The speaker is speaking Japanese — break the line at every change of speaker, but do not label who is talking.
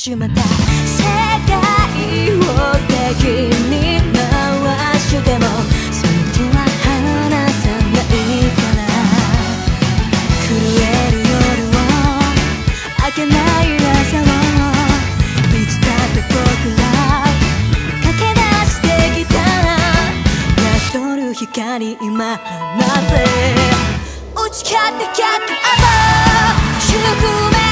しまった世界を敵に回してもその手は離さないから震える夜を明けない朝をいつだって僕ら駆け出してきた宿る光今放って打ち勝って逆アバー宿命